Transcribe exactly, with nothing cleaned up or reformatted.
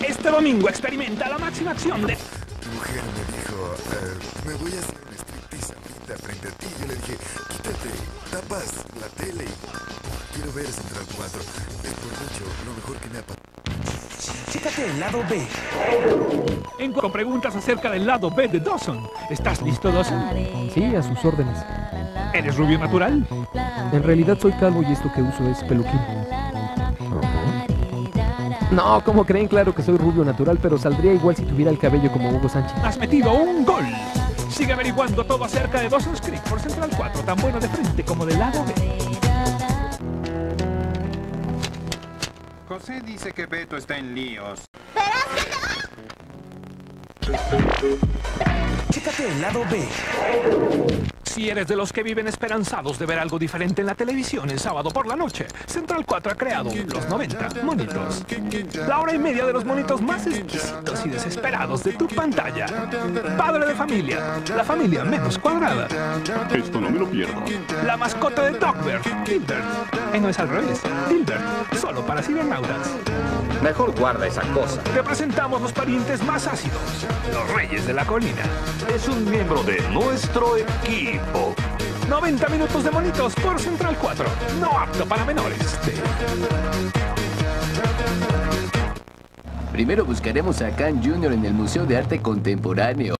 Este domingo experimenta la máxima acción de... Tu mujer me dijo, eh, me voy a hacer un striptease ahorita frente a ti. Yo le dije, quítate, tapas la tele y quiero ver Central cuatro. Es por mucho lo mejor que me ha pasado. Chécate el lado B. En con preguntas acerca del lado B de Dawson. ¿Estás listo, Dawson? Sí, a sus órdenes. ¿Eres rubio natural? En realidad soy calvo y esto que uso es peluquín. No, ¿cómo creen? Claro que soy rubio natural, pero saldría igual si tuviera el cabello como Hugo Sánchez. Has metido un gol. Sigue averiguando todo acerca de Dawson's Creek por Central cuatro, tan bueno de frente como del lado B. José dice que Beto está en líos. Chécate el lado B. Si eres de los que viven esperanzados de ver algo diferente en la televisión el sábado por la noche, Central cuatro ha creado los noventa monitos. La hora y media de los monitos más exquisitos y desesperados de tu pantalla. Padre de familia, la familia menos cuadrada. Esto no me lo pierdo. La mascota de Dogbert, Dilbert. Eh, no es al revés, Dilbert, solo para cibernautas. Mejor guarda esa cosa. Te presentamos los parientes más ácidos, los reyes de la colina. Es un miembro de nuestro equipo. noventa minutos de monitos por Central cuatro. No apto para menores. Primero buscaremos a Khan junior en el Museo de Arte Contemporáneo.